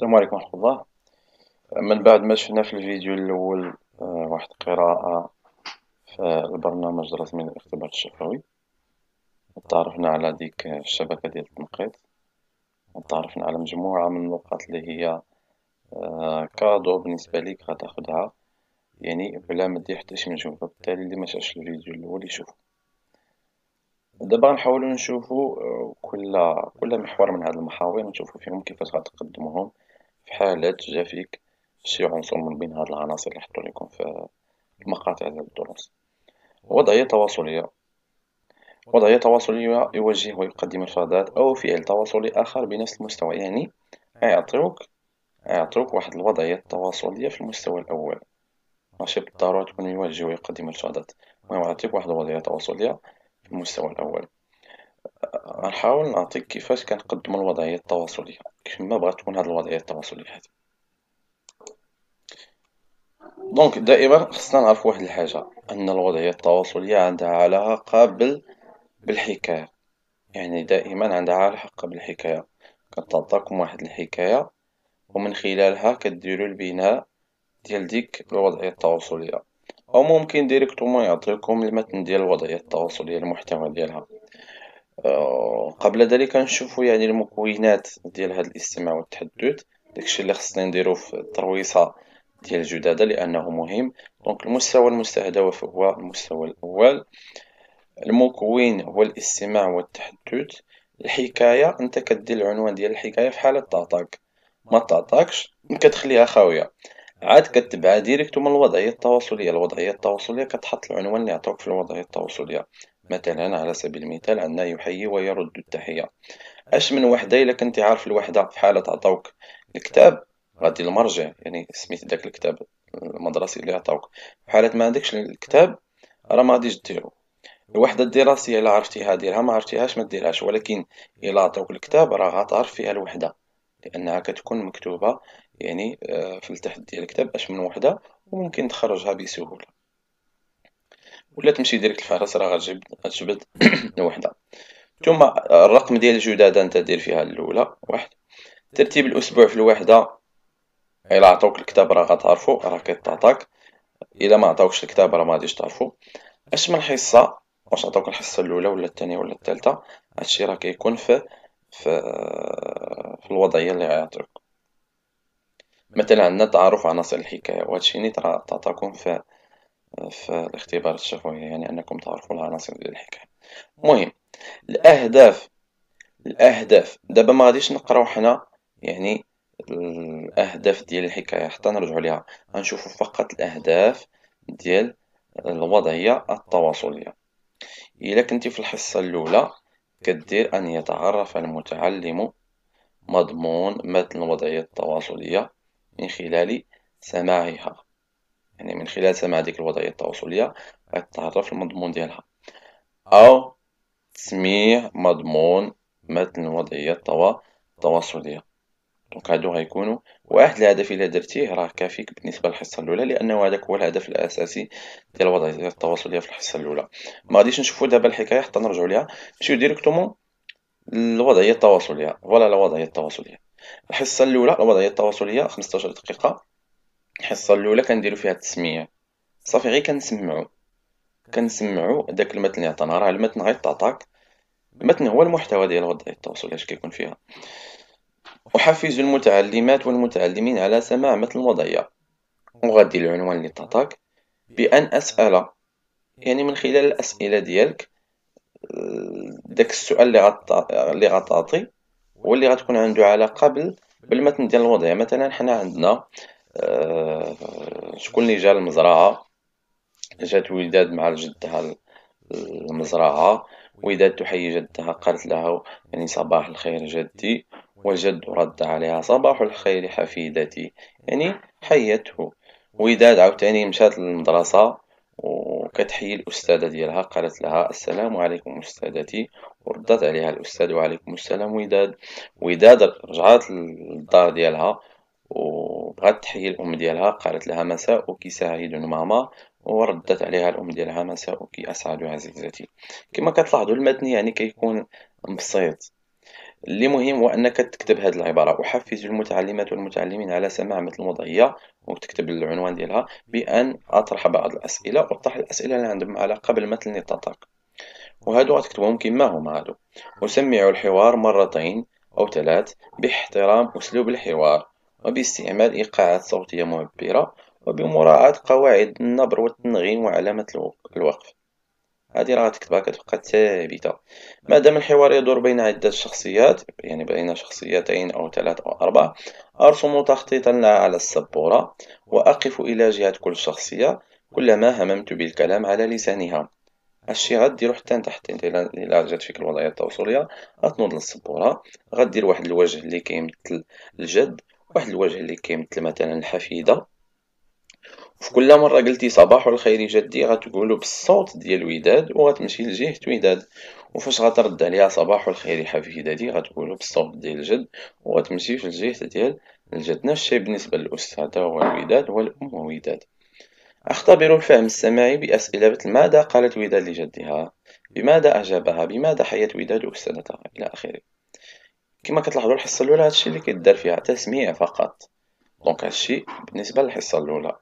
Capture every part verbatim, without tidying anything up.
السلام عليكم ورحمة الله. من بعد ما شفنا في الفيديو الأول آه، واحد القراءة في البرنامج الرسمي للاختبار الشفوي، وتعرفنا على ديك الشبكة ديال التنقيط، وتعرفنا على مجموعة من النقاط اللي هي آه، كادو بالنسبة ليك غتاخدها، يعني بلا ما دير حتى شي مجهود. وبالتالي اللي مشافش الفيديو الأول يشوفو. دابا غنحاولو نشوفو آه، كل كل محور من هاد المحاور نشوفو فيهم كيفاش غتقدموهم في حالة جا فيك شي عنصر من بين هاد العناصر اللي حطو ليكم في المقاطع ديال الدروس. وضعية تواصلية: وضعية تواصلية يوجه ويقدم إرشادات أو فعل تواصلي آخر بنفس المستوى، يعني يعطيوك يعطيوك واحد الوضعية التواصلية في المستوى الأول، ماشي بالضرورة تكون يوجه ويقدم إرشادات، المهم يعطيك واحد الوضعية تواصلية في المستوى الأول. غنحاول نعطيك كيفاش كنقدمو الوضعية التواصلية، كيفما بغات تكون هاد الوضعية التواصلية هادي. دونك دائما خصنا نعرفو واحد الحاجة، أن الوضعية التواصلية عندها علاقة بال بالحكاية، يعني دائما عندها علاقة بالحكاية. كتعطاكم واحد الحكاية ومن خلالها كديروا البناء ديال ديك الوضعية التواصلية، أو ممكن ديريكتومون يعطيكم المتن ديال الوضعية التواصلية، المحتوى ديالها. أه قبل ذلك نشوفوا يعني المكونات ديال هذا الاستماع والتحدث، داكشي اللي خصنا نديرو في الترويصة ديال الجدادة لأنه مهم. دونك المستوى المستهدف هو المستوى الأول، المكون هو الاستماع والتحدث. الحكاية انت كدير العنوان ديال الحكاية في حالة تعطاك، ما تعطاكش كتخليها خاوية، عاد كتبعها ديريكتو من الوضعية التواصلية. الوضعية التواصلية كتحط العنوان اللي عطاوك في الوضعية التواصلية. مثلا على سبيل المثال عندنا يحيي ويرد التحية. اش من وحدة إلا كنتي عارف الوحدة في حالة عطاوك الكتاب غادي المرجع، يعني سميت داك الكتاب المدرسي اللي عطاوك. في حالة ما عندكش الكتاب راه ما غاديش ديرو. الوحدة الدراسية إلا عرفتيها ديرها، ما عرفتيهاش ما ديرهاش، ولكن إلا عطاوك الكتاب راه غتعرف فيها الوحدة، لأنها كتكون مكتوبة يعني آه، في التحت ديال الكتاب أش من وحدة، وممكن تخرجها بسهولة. ولا تمشي ديريكت الفهرس راه غتجبد غتجبد الوحدة. ثم الرقم ديال الجدادة انت دير فيها الأولى واحد. ترتيب الأسبوع في الوحدة: إلا عطاوك الكتاب راه غتعرفو راه كيتعطاك، إلا ما عطاوكش الكتاب راه ما غاديش تعرفو. اش من حصة: واش عطاوك الحصة الأولى ولا الثانية ولا الثالثة، هادشي راه كيكون في في في الوضعية اللي غيعطيوك. مثلا عندنا تعارف عناصر الحكاية، وهادشي نيت راه تعطاكم في في الاختبار الشفوي، يعني أنكم تعرفوا العناصر ديال الحكاية. المهم الأهداف. الأهداف دابا ما غاديش نقراو حنا يعني الأهداف ديال الحكاية حتى نرجعو ليها، غنشوفو فقط الأهداف ديال الوضعية التواصلية. إلا كنتي في الحصة الأولى كدير أن يتعرف المتعلم مضمون متن الوضعية التواصلية من خلال سماعها، يعني من خلال سماع ديك الوضعية التواصلية غتتعرف المضمون ديالها، أو تسميع مضمون متن الوضعية التوا- التواصلية. دونك هادو غيكونوا واحد الهدف إلا درتيه راه كافيك بالنسبة للحصة الأولى، لأنه هذاك هو الهدف الأساسي ديال الوضعية التواصلية في الحصة الأولى. ما غاديش نشوفو دابا الحكاية حتى نرجعو ليها، نمشيو ديريكتومون للوضعية التواصلية. فوالا الوضعية التواصلية، الحصة الأولى الوضعية التواصلية خمسطاش دقيقة. الحصة الأولى كنديرو فيها التسميع، صافي غير كنسمعو كنسمعو داك المتن اللي عطانا، راه المتن غيتعطاك، المتن هو المحتوى ديال الوضعية التواصلية اش كيكون فيها. أحفز المتعلمات والمتعلمين على سماع متن الوضعية، وغادي العنوان اللي تعطاك بأن أسأل، يعني من خلال الأسئلة ديالك داك السؤال اللي غت... اللي غتعطي هو اللي غتكون عنده علاقة بال... بالمتن ديال الوضعية. مثلا حنا عندنا آه... شكون اللي جا للمزرعة، جات وداد مع جدها المزرعة، وداد تحيي جدها قالت له يعني صباح الخير جدي، والجد رد عليها صباح الخير حفيدتي، يعني حيته. وداد عاوتاني مشات للمدرسة وكتحيي الأستاذة ديالها، قالت لها السلام عليكم أستاذتي، وردت عليها الأستاذ وعليكم السلام وداد. وداد رجعات للدار ديالها وبغات تحيي الأم ديالها، قالت لها مساؤك سعيد ماما، وردت عليها الأم ديالها مساؤك أسعد عزيزتي. كما كتلاحظوا المتن يعني كيكون بسيط. اللي مهم هو أنك تكتب هذه العبارة: أحفز المتعلمات والمتعلمين على سماع مثل الوضعية، وتكتب العنوان ديالها، بأن أطرح بعض الأسئلة، وأطرح الأسئلة اللي عندهم علاقة بالمثل اللي تطرق، وهادو غتكتبهم كما هما هادو: أسمع الحوار مرتين أو ثلاث باحترام أسلوب الحوار، وباستعمال إيقاعات صوتية معبرة، وبمراعاة قواعد النبر والتنغيم وعلامة الوقف. هذه راه غتكتبها كتبقى ثابتة. ما دام الحوار يدور بين عدة شخصيات، يعني بين شخصيتين أو ثلاث أو أربع، أرسم تخطيطا لها على السبورة، وأقف إلى جهة كل شخصية كلما هممت بالكلام على لسانها. هادشي غديرو حتى تحت. انت الى جات فيك الوضعية التواصلية غتنوض للسبورة، غدير واحد الوجه اللي كيمثل الجد، واحد الوجه اللي كيمثل مثلا الحفيدة. في كل مرة قلتي صباح الخير جدي غتقولو بالصوت ديال وداد وغتمشي لجهة وداد، وفاش غترد عليها صباح الخير حفيدتي غتقولو بالصوت ديال الجد وغتمشي في الجهة ديال الجد. نفس الشيء بالنسبة للأستاذة والوداد والأم وداد. أختبر الفهم السماعي بأسئلة مثل: ماذا قالت وداد لجدها؟ بماذا أجابها؟ بماذا حيت وداد أستاذتها؟ إلى آخره. كما كتلاحظوا الحصة الأولى هادشي اللي كيدار فيها تسميع فقط. دونك هادشي بالنسبة للحصة الأولى.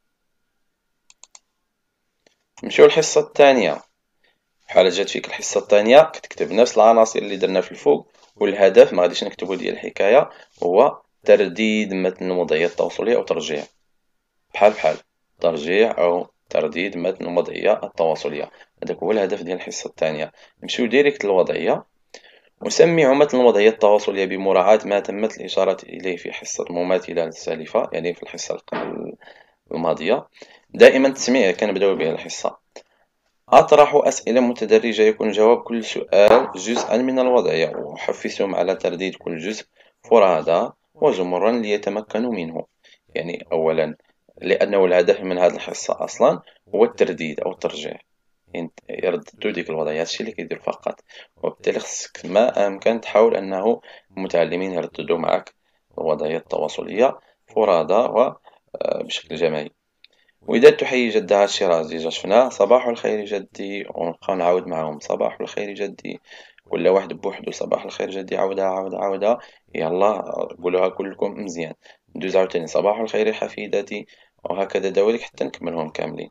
نمشيو للحصة الثانية. بحال جات فيك الحصة الثانية كتكتب نفس العناصر اللي درنا في الفوق، والهدف ما غاديش نكتبو ديال الحكاية هو ترديد متن الوضعية التواصلية أو ترجيع. بحال بحال ترجيع أو ترديد متن الوضعية التواصلية، هذاك هو الهدف ديال الحصة الثانية. نمشيو ديريكت للوضعية. أسمع متن الوضعية التواصلية بمراعاة ما تمت الإشارة إليه في حصة مماثلة السالفة، يعني في الحصة الماضية. دائما التسميع كنبداو به الحصة. أطرح أسئلة متدرجة يكون جواب كل سؤال جزءا من الوضعية، وأحفزهم على ترديد كل جزء فرادى وزمرا ليتمكنوا منه. يعني أولا لأنه الهدف من هذه الحصة أصلا هو الترديد أو الترجيع، يعني يرددوا ديك الوضعية، هادشي اللي كيدير فقط. وبالتالي خصك ما أمكن تحاول أنه المتعلمين يرددوا معك الوضعية التواصلية فرادى وبشكل جماعي. وداد تحيي جدها الشيرازي، جا شفناه صباح الخير جدي، ونبقاو نعاود معاهم صباح الخير جدي، ولا واحد بوحدو صباح الخير جدي، عاودها عاودها عاودها. يلا قولوها كلكم مزيان. ندوز عاوتاني صباح الخير حفيدتي، وهكذا دواليك حتى نكملهم كاملين.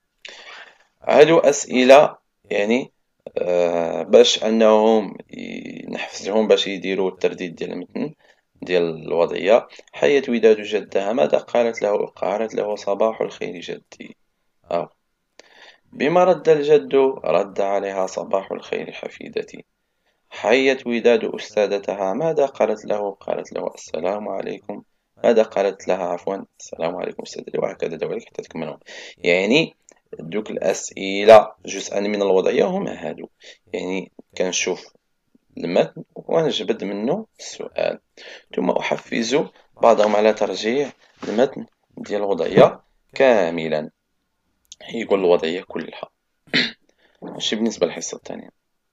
هادو أسئلة يعني آه باش أنهم نحفزهم باش يديروا الترديد ديال المتن ديال الوضعية. حيت وداد جدها، ماذا قالت له؟ قالت له صباح الخير جدي. أو بما رد الجد؟ رد عليها صباح الخير حفيدتي. حيت وداد أستاذتها، ماذا قالت له؟ قالت له السلام عليكم. ماذا قالت لها؟ عفوا السلام عليكم أستاذتي. وهكذا دواليك حتى تكملهم. يعني دوك الأسئلة جزءا من الوضعية هما هادو، يعني كنشوف المتن ونجبد منه السؤال، ثم أحفز بعضهم على ترجيع المتن ديال الوضعية كاملا، يقول الوضعية كلها. ماشي بالنسبة للحصة الثانية.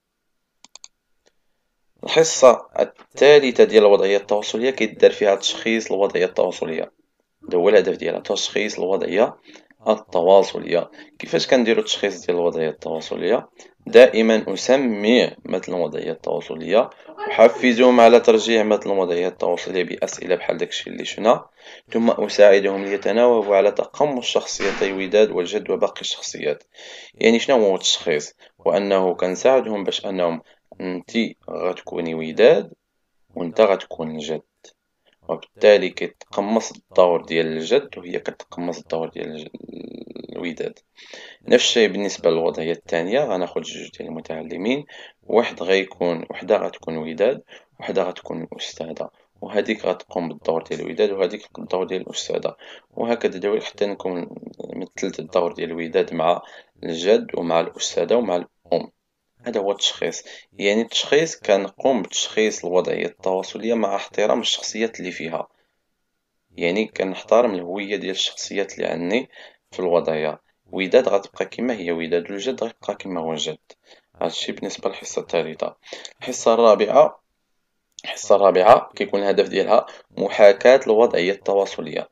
الحصة الثالثة ديال الوضعية التواصلية كيدار فيها تشخيص الوضعية التواصلية. هذا هو الهدف ديالها، تشخيص الوضعية التواصلية. كيفاش كنديرو التشخيص ديال الوضعية التواصلية؟ دائما أسمع متن الوضعية التواصلية، أحفزهم على ترجيع متن الوضعية التواصلية بأسئلة بحال داكشي اللي شفنا، ثم أساعدهم ليتناوبوا على تقمص شخصيتي وداد والجد وباقي الشخصيات. يعني شنو هو التشخيص؟ وأنه كنساعدهم باش أنهم انتي غتكوني وداد وانت غتكون الجد، وبالتالي كيتقمص الدور ديال الجد وهي كتقمص الدور ديال الوداد. نفس الشيء بالنسبة للوضعية الثانية، غناخد جوج ديال المتعلمين، واحد غيكون وحدة غتكون وداد، وحدة غتكون الأستاذة، وهذيك غتقوم بالدور ديال الوداد وهذيك الدور ديال الأستاذة، وهكذا دواليك حتى نكون مثلت الدور ديال الوداد مع الجد ومع الأستاذة ومع الأم. هذا هو التشخيص. يعني التشخيص كنقوم بتشخيص الوضعية التواصلية مع احترام الشخصيات اللي فيها، يعني كنحترم الهوية ديال الشخصيات اللي عندي في الوضعية. وداد غتبقى كما هي وداد، والجد غيبقى كما هو الجد. هادشي بالنسبة للحصة الثالثة. الحصة الرابعة الحصة الرابعة كيكون الهدف ديالها محاكاة الوضعية التواصلية.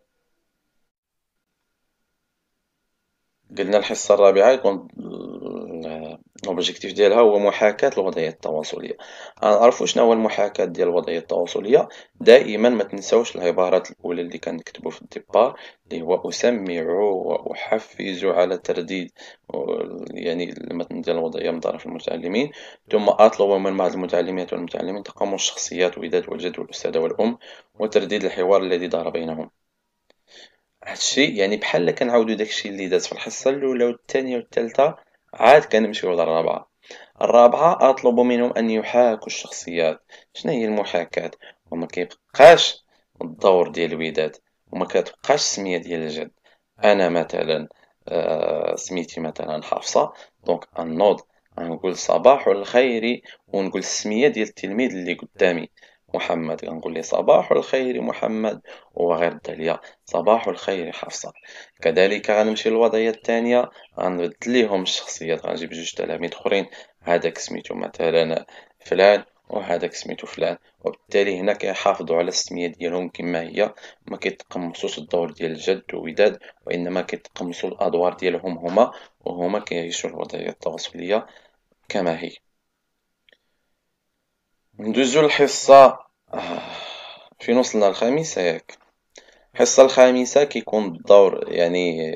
قلنا الحصة الرابعة يكون الأوبجيكتيف ديالها هو محاكاة الوضعية التواصلية. غنعرفو شنو هو المحاكاة ديال الوضعية التواصلية. دائما ما تنساوش العبارات الأولى اللي كنكتبو في الديبار، اللي هو أسمع وأحفز على ترديد يعني المتن ديال الوضعية من طرف المتعلمين، ثم أطلب من بعض المتعلمات والمتعلمين تقمص الشخصيات وداد والجد والأستاذة والأم وترديد الحوار الذي دار بينهم. هادشي يعني بحال كنعاودو داكشي اللي داز في الحصة الأولى والثانية والثالثة، عاد كنمشيو للرابعة. الرابعة أطلب منهم أن يحاكوا الشخصيات. شنو هي المحاكاة؟ وما كيبقاش الدور ديال الوداد، وما كتبقاش السمية ديال الجد. أنا مثلا آه سميتي مثلا حفصة، دونك غنوض غنقول صباح الخير، ونقول السمية ديال التلميذ اللي قدامي محمد، غنقول ليه صباح الخير محمد، وغير الدالية صباح الخير حفصة. كذلك غنمشي للوضعية الثانية، غنبدل ليهم الشخصيات، غنجيب جوج تلاميذ اخرين، هذاك سميتو مثلا فلان وهذاك سميتو فلان، وبالتالي هنا كيحافظوا على السمية ديالهم كما هي، ما كيتقمصوش الدور ديال الجد ووداد، وإنما كيتقمصوا الأدوار ديالهم هما، وهما كيعيشوا الوضعية التواصلية كما هي. ندوزو للحصة آه، فين وصلنا؟ الخامسة ياك؟ الحصة الخامسة كيكون الدور يعني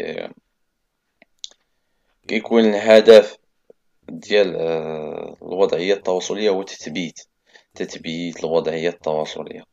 كيكون الهدف ديال آه، الوضعية التواصلية هو تثبيت تثبيت الوضعية التواصلية.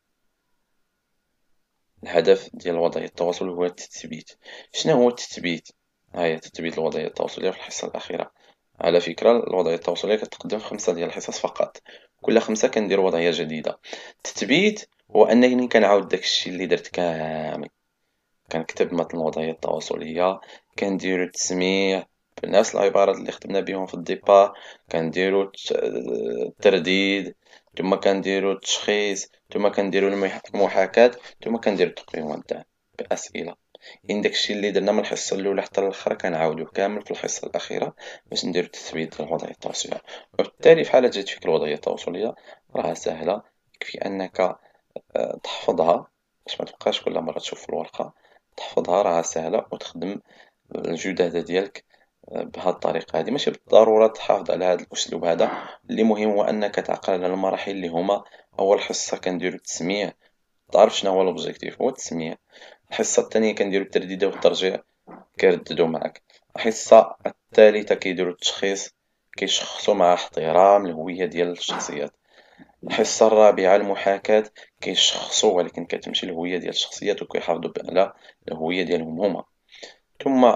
الهدف ديال الوضعية التواصلية هو التثبيت. شنو هو التثبيت؟ ها هي تثبيت الوضعية التواصلية في الحصة الأخيرة. على فكرة الوضعية التواصلية كتقدم خمسة ديال الحصص فقط، كل خمسة كندير وضعية جديدة. التثبيت هو أنني كنعاود داكشي اللي درت كامل، كنكتب متن الوضعية التواصلية، كنديرو التسميع بنفس العبارات اللي خدمنا بهم في الديبار، كنديرو الت- الترديد، ثم كنديرو التشخيص، ثم كنديرو المح- المحاكاة، ثم كنديرو التقييم والدعم بأسئلة. إن داكشي اللي درنا من الحصة الأولى حتى الأخرى كنعاودوه كامل في الحصة الأخيرة باش نديرو التثبيت ديال الوضعية التواصلية. وبالتالي في حالة جات فيك الوضعية التواصلية راها سهلة، يكفي أنك آه، تحفظها باش ما تبقاش كل مرة تشوف في الورقة. تحفظها راها سهلة، وتخدم الجدادة ديالك بهاد الطريقة هادي. ماشي بالضرورة تحافظ على هاد الأسلوب هذا، اللي مهم هو أنك تعقل على المراحل اللي هما: أول حصة كنديرو التسميع، تعرف شنو هو الأوبجيكتيف، هو التسميع. الحصة الثانية كنديرو الترديد والترجيع، كيرددو معاك. الحصة الثالثة كيديرو التشخيص، كيشخصو مع احترام الهوية ديال الشخصيات. الحصة الرابعة المحاكاة، كيشخصو ولكن كتمشي الهوية ديال الشخصيات وكيحافظو على الهوية ديالهم هما. ثم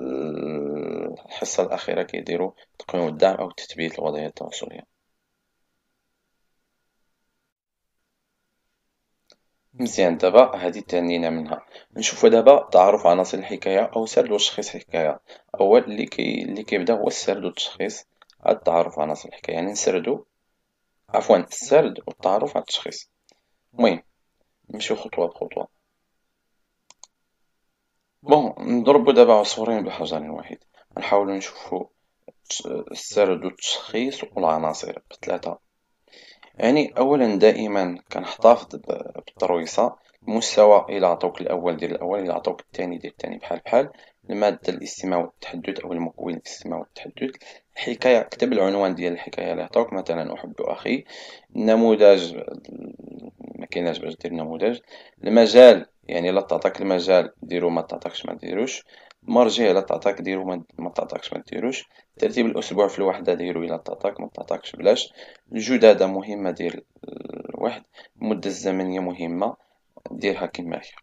الحصة الأخيرة كيديرو تقييم الدعم أو تثبيت الوضعية التواصلية. مزيان، دابا هادي تهنينا منها. نشوفو دابا تعرف عناصر الحكاية أو سرد وتشخيص حكاية. أول اللي كي اللي كيبدا هو السرد والتشخيص. عاد التعرف على عناصر الحكاية يعني نسردو، عفوا السرد والتعرف على التشخيص. المهم نمشيو خطوة بخطوة. بون نضربو دابا عصفورين بحجر واحد، نحاولو نشوفو السرد والتشخيص والعناصر بثلاثة. يعني أولا دائما كنحتفظ بالترويصة. المستوى إلا عطوك الأول دير الأول، إلا عطوك الثاني دير الثاني، بحال بحال المادة الاستماع والتحدث أو المكون الاستماع والتحدث. الحكاية كتب العنوان ديال الحكاية اللي عطوك، مثلا أحب أخي. النموذج ما كايناش باش دير نموذج. المجال يعني إلا تعطاك المجال ديرو، ما تعطاكش ما ديروش. المرجع إلا تعطاك ديرو، ما ما تعطاكش ما ديروش. ترتيب الأسبوع في الوحدة ديرو، إلا تعطاك ما تعطاكش بلاش. الجدادة مهمة ديال الواحد. المدة الزمنية مهمة ديرها كما هي.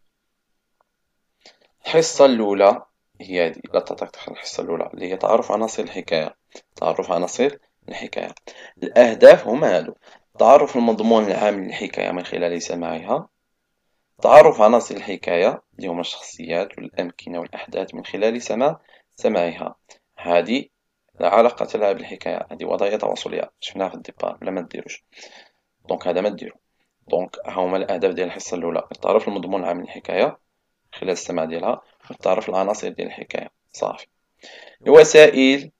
الحصة الأولى هي هذه، لا تعطيك تدخل الحصة الأولى اللي هي تعرف عناصر الحكاية. تعرف عناصر الحكاية. الأهداف هما هادو: تعرف المضمون العام للحكاية من خلال سماعها، تعرف عناصر الحكاية اللي هما الشخصيات والأمكنة والأحداث من خلال سماع سماعها. هذه لا علاقة لها بالحكاية، هذه وضعية تواصلية شفناها في الديبار بلا ما ديروش، دونك هذا ما ديرو. دونك هاهما الأهداف ديال الحصة الأولى: تعرف المضمون العام للحكاية خلال السماع ديالها، وتعرف العناصر ديال الحكاية. صافي. الوسائل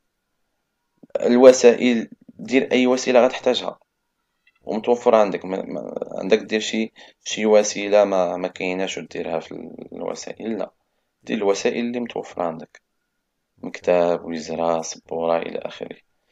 الوسائل دير أي وسيلة غتحتاجها ومتوفرة عندك. ما ما عندك دير شي شي وسيلة ما ما كايناش وديرها في الوسائل، لا، دير الوسائل اللي متوفرة عندك: مكتاب، وزرة، سبورة، إلى آخره.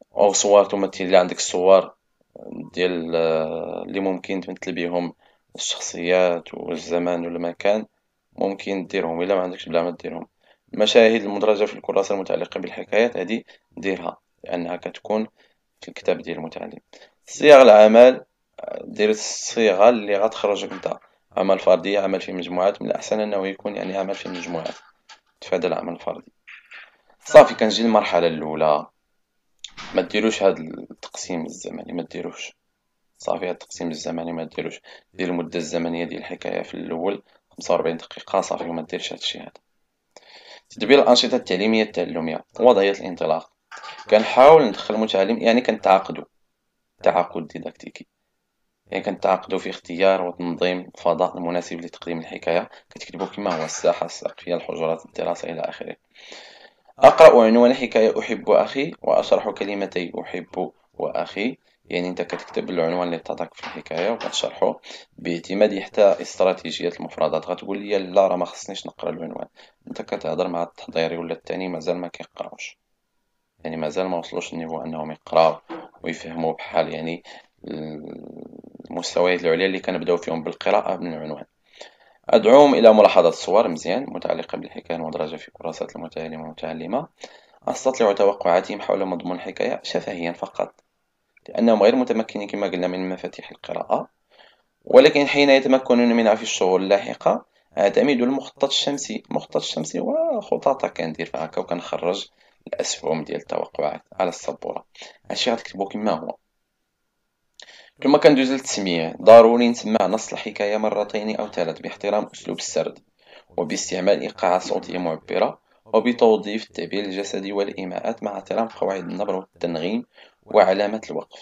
أو صور تمثل لي، عندك الصور ديال آه، اللي ممكن تمثل بهم الشخصيات والزمان والمكان، ممكن ديرهم. إلا ما عندكش بلا ما ديرهم. المشاهد المدرجة في الكراسة المتعلقة بالحكايات هذه ديرها، لأنها كتكون في الكتاب ديال المتعلم. صيغ العمل، دير الصيغة اللي غتخرجك انت. عمل فردي، عمل في مجموعات، من الأحسن أنه يكون يعني عمل في مجموعات، تفادى العمل الفردي. صافي كنجي للمرحلة الأولى. ما ديروش هاد التقسيم الزمني، ما ديروش. صافي هاد التقسيم الزمني ما ديروش. دير المدة الزمنية ديال الحكاية في الأول خمسة وأربعين دقيقة صافي، وما ديرش هادشي هذا. تدبير الأنشطة التعليمية التعلمية، وضعية الانطلاق. كنحاول ندخل المتعلم، يعني كنتعاقدو تعاقد ديداكتيكي، يعني كنتعاقدو في اختيار وتنظيم الفضاء المناسب لتقديم الحكاية. كتكتبو كما هو: الساحة، السقفية، الحجرات، الدراسة، إلى آخره. أقرأ عنوان الحكاية أحب أخي، وأشرح كلمتي أحب وأخي. يعني أنت كتكتب العنوان اللي عطاك في الحكاية وكتشرحه باعتماد حتى استراتيجية المفردات. غتقول لي لا راه ما خصنيش نقرا العنوان، أنت كتهضر مع التحضيري ولا التاني مازال ما كيقراوش، يعني مازال ما وصلوش النيفو أنهم يقراو ويفهموا بحال يعني المستويات العليا اللي كنبداو فيهم بالقراءة من العنوان. أدعوهم إلى ملاحظة الصور مزيان متعلقة بالحكاية المدرجة في كراسات المتعلم والمتعلمة. أستطلع توقعاتهم حول مضمون الحكاية شفهيا فقط، لأنهم غير متمكنين كما قلنا من مفاتيح القراءة، ولكن حين يتمكنون منها في الشهور اللاحقة أعتمد المخطط الشمسي. المخطط الشمسي هو خططا كندير فيها هكا وكنخرج الأسهم ديال التوقعات على السبورة. هادشي غتكتبو كما هو. ثم كندوز للتسمية. ضروري نسمع نص الحكاية مرتين أو ثلاث باحترام أسلوب السرد، وباستعمال إيقاعات صوتية معبرة، وبتوظيف التعبير الجسدي والإيماءات مع احترام قواعد النبر والتنغيم وعلامة الوقف.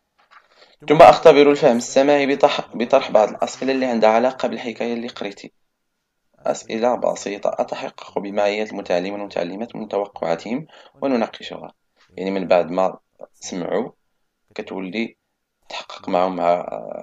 ثم أختبر الفهم السماعي بطرح, بطرح بعض الأسئلة اللي عندها علاقة بالحكاية اللي قريتي. أسئلة بسيطة أتحقق بمعية المتعلمين والمتعلمات من توقعاتهم ونناقشها. يعني من بعد ما سمعوا كتولي تحقق معهم مع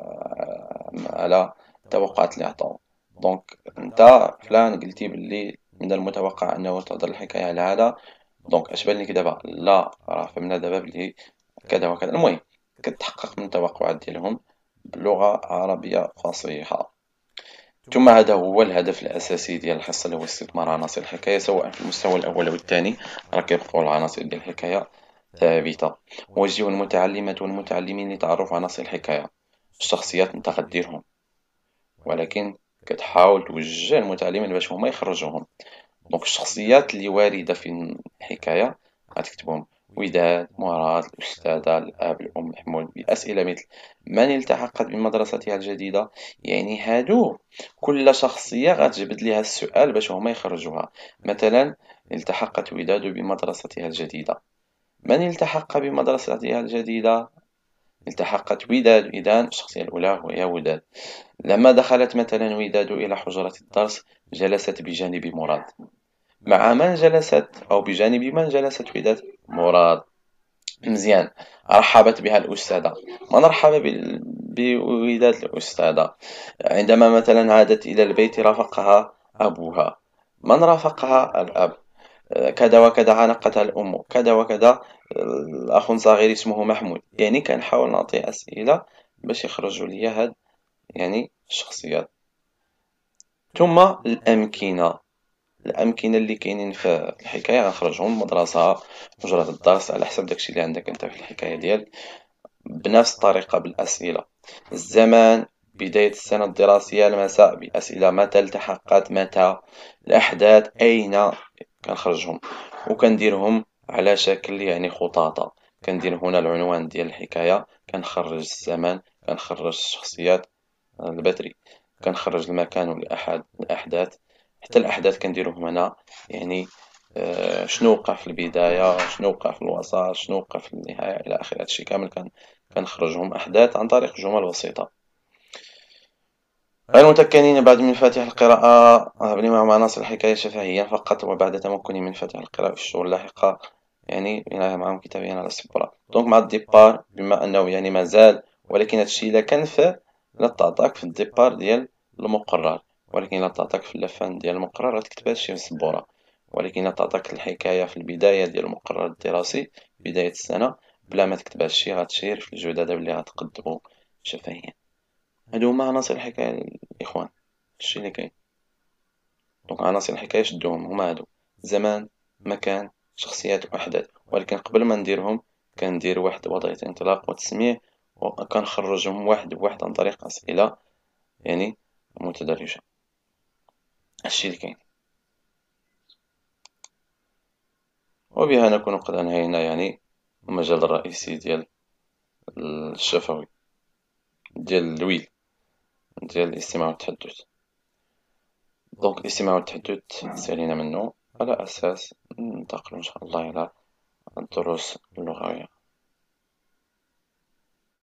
على التوقعات اللي عطاو. دونك انت فلان قلتي باللي من المتوقع انه تهضر الحكايه على هذا، دونك اش بان لك دابا؟ لا راه فهمنا دابا بلي كذا وكذا. المهم كتحقق من التوقعات ديالهم بلغه عربيه فصيحه. ثم هذا هو الهدف الاساسي ديال الحصه، اللي هو استثمار عناصر الحكايه سواء في المستوى الاول او الثاني. راه كيبقاو العناصر ديال الحكايه ثابته. وجه المتعلمات والمتعلمين لتعرف عناصر الحكايه. الشخصيات انت غديرهم، ولكن كتحاول توجه المتعلمين باش هما يخرجوهم. دونك الشخصيات اللي واردة في الحكاية غتكتبهم: وداد، مراد، الأستاذة، الأب، الأم، الحمول، بأسئلة مثل: من التحقت بمدرستها الجديدة؟ يعني هادو كل شخصية غتجبد ليها السؤال باش هما يخرجوها. مثلا: التحقت وداد بمدرستها الجديدة. من التحق بمدرستها الجديدة؟ التحقت وداد. إذا الشخصية الأولى هي وداد. لما دخلت مثلا وداد إلى حجرة الدرس جلست بجانب مراد. مع من جلست أو بجانب من جلست وداد؟ مراد. مزيان. رحبت بها الأستاذة. من رحب بال- بوداد الأستاذة؟ عندما مثلا عادت إلى البيت رافقها أبوها. من رافقها؟ الأب. كذا وكذا عانقتها الأم، كذا وكذا الأخ صغير اسمه محمود. يعني كنحاول نعطي أسئلة باش يخرجوا لي هاد يعني الشخصيات. ثم الأمكنة. الأمكنة اللي كاينين في الحكاية غنخرجهم: المدرسة، حجرة الدرس، على حسب داكشي اللي عندك انت في الحكاية ديالك، بنفس الطريقة بالأسئلة. الزمان: بداية السنة الدراسية، المساء بأسئلة: متى التحقت، متى. الأحداث: أين. كنخرجهم وكنديرهم على شكل يعني خطاطة. كندير هنا العنوان ديال الحكاية، كنخرج الزمان، كنخرج الشخصيات البدري، كنخرج المكان والأحد الأحداث. حتى الأحداث كنديروهم هنا، يعني آه، شنو وقع في البداية، شنو وقع في الوسط، شنو وقع في النهاية، إلى آخره. هادشي كامل كان كنخرجهم أحداث عن طريق جمل بسيطة. غير متمكنين بعد من مفاتيح القراءة بني مع عناصر الحكاية شفهيا فقط، وبعد تمكني من مفاتيح القراءة في الشهور اللاحقة يعني بناء معهم كتابيا على السبورة. دونك مع الديبار، بما أنه يعني مازال، ولكن هادشي إلا كان في لا تعطاك في الديبار ديال المقرر، ولكن لا تعطاك في اللفان ديال المقرر غتكتب هادشي في السبورة. ولكن لا تعطاك الحكاية في البداية ديال المقرر الدراسي بداية السنة بلا ما تكتب هادشي غتشير في الجدد اللي غتقدمو شفهيا. هادو هما عناصر الحكاية الإخوان، هادشي اللي كاين. دونك عناصر الحكاية شدوهم هما هادو: زمان، مكان، شخصيات وأحداث. ولكن قبل ما نديرهم كندير واحد وضعية انطلاق وتسميع، وكنخرجهم واحد بواحد عن طريق أسئلة يعني متدرجة. هادشي اللي كاين. وبها نكون قد أنهينا يعني المجال الرئيسي ديال الشفوي، ديال الويل، ديال الاستماع والتحدث. دونك الاستماع والتحدث سالينا منه على أساس ننتقل إن شاء الله إلى الدروس اللغوية.